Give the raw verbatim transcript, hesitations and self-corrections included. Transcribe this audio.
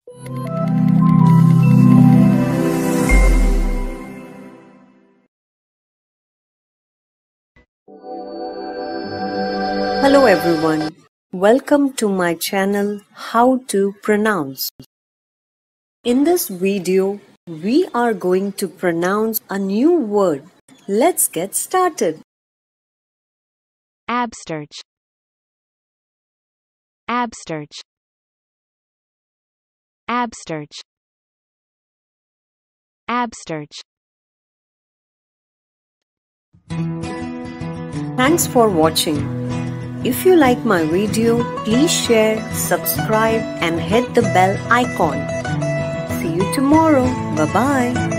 Hello everyone, welcome to my channel How to Pronounce. In this video, we are going to pronounce a new word. Let's get started. Absterge. Absterge. Absterge. Absterge. Thanks for watching. If you like my video, please share, subscribe and hit the bell icon. See you tomorrow. Bye-bye.